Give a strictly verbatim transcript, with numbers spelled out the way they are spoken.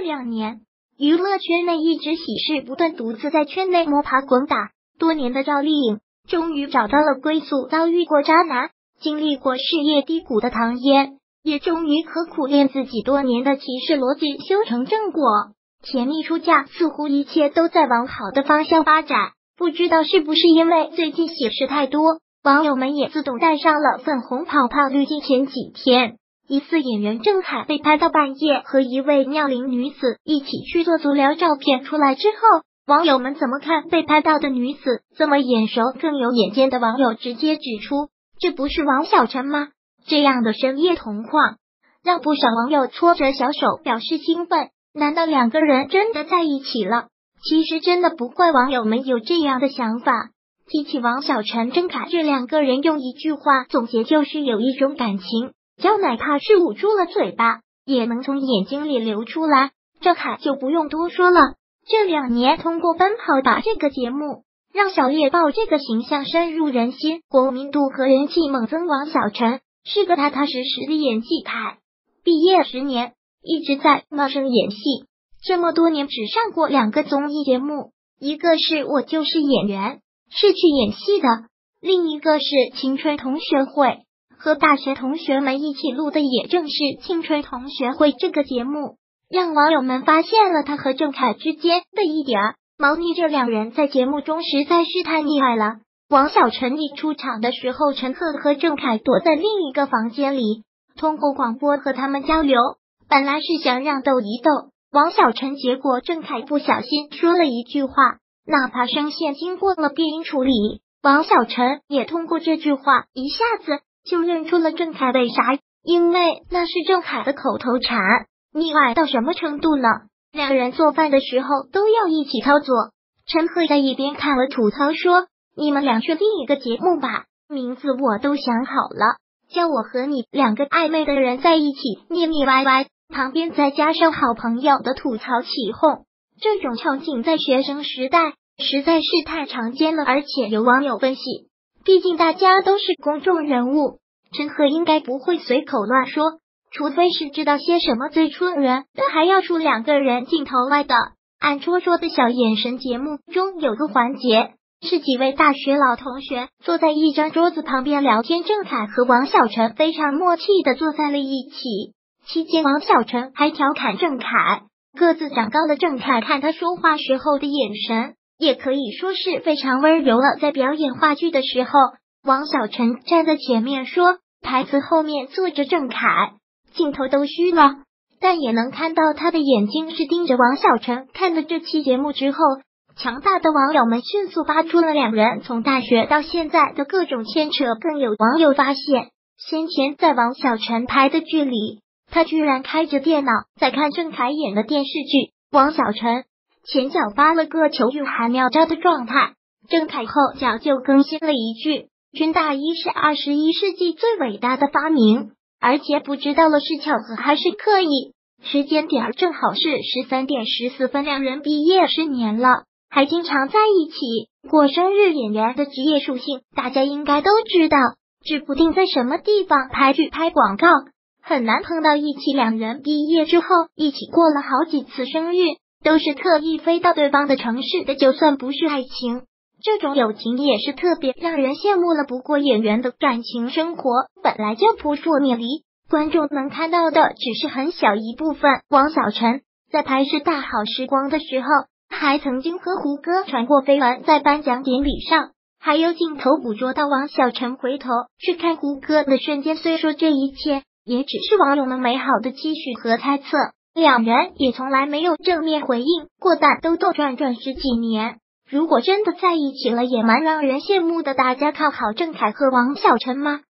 两年，娱乐圈内一直喜事不断，独自在圈内摸爬滚打多年的赵丽颖，终于找到了归宿。遭遇过渣男，经历过事业低谷的唐嫣，也终于和苦练自己多年的骑士逻辑修成正果，甜蜜出嫁，似乎一切都在往好的方向发展。不知道是不是因为最近喜事太多，网友们也自动带上了粉红泡泡滤镜。前几天，疑似演员郑恺被拍到半夜和一位妙龄女子一起去做足疗照片出来之后，网友们怎么看被拍到的女子这么眼熟？更有眼尖的网友直接指出，这不是王晓晨吗？这样的深夜同框，让不少网友搓着小手表示兴奋。难道两个人真的在一起了？其实真的不怪网友们有这样的想法。提起王晓晨、郑恺这两个人，用一句话总结就是有一种感情，叫哪怕是捂住了嘴巴，也能从眼睛里流出来。郑恺就不用多说了，这两年通过《奔跑吧》这个节目，让小猎豹这个形象深入人心，国民度和人气猛增。王晓晨是个踏踏实实的演技派，毕业十年一直在茂盛演戏，这么多年只上过两个综艺节目，一个是我就是演员，是去演戏的，另一个是青春同学会，和大学同学们一起录的也正是青春同学会这个节目，让网友们发现了他和郑恺之间的一点猫腻。这两人在节目中实在是太厉害了。王晓晨一出场的时候，陈赫和郑恺躲在另一个房间里，通过广播和他们交流，本来是想让逗一逗王晓晨，结果郑恺不小心说了一句话，哪怕声线经过了变音处理，王晓晨也通过这句话一下子就认出了郑恺。为啥？因为那是郑恺的口头禅。腻歪到什么程度呢？两人做饭的时候都要一起操作。陈赫在一边看了吐槽说，你们俩去另一个节目吧，名字我都想好了，叫我和你两个暧昧的人在一起腻腻歪歪。旁边再加上好朋友的吐槽起哄，这种场景在学生时代实在是太常见了。而且有网友分析，毕竟大家都是公众人物，陈赫应该不会随口乱说，除非是知道些什么最戳人的，还要出两个人镜头外的暗戳戳的小眼神。节目中有个环节是几位大学老同学坐在一张桌子旁边聊天，郑恺和王晓晨非常默契的坐在了一起，期间王晓晨还调侃郑恺，个子长高的郑恺看他说话时候的眼神也可以说是非常温柔了。在表演话剧的时候，王晓晨站在前面说，台词后面坐着郑恺，镜头都虚了，但也能看到他的眼睛是盯着王晓晨看的。这期节目之后，强大的网友们迅速扒出了两人从大学到现在的各种牵扯。更有网友发现，先前在王晓晨拍的剧里，他居然开着电脑在看郑恺演的电视剧。王晓晨前脚发了个求孕还妙招的状态，郑恺后脚就更新了一句，军大衣是二十一世纪最伟大的发明，而且不知道了是巧合还是刻意，时间点正好是十三点十四分，两人毕业十年了，还经常在一起过生日。演员的职业属性大家应该都知道，指不定在什么地方拍剧拍广告，很难碰到一起。两人毕业之后一起过了好几次生日，都是特意飞到对方的城市的，就算不是爱情，这种友情也是特别让人羡慕了。不过演员的感情生活本来就扑朔迷离，观众能看到的只是很小一部分。王晓晨在拍摄《大好时光》的时候，还曾经和胡歌传过绯闻，在颁奖典礼上还有镜头捕捉到王晓晨回头去看胡歌的瞬间。虽说这一切也只是网友们美好的期许和猜测，两人也从来没有正面回应过，但兜兜转转十几年，如果真的在一起了，也蛮让人羡慕的。大家看好郑恺和王晓晨吗？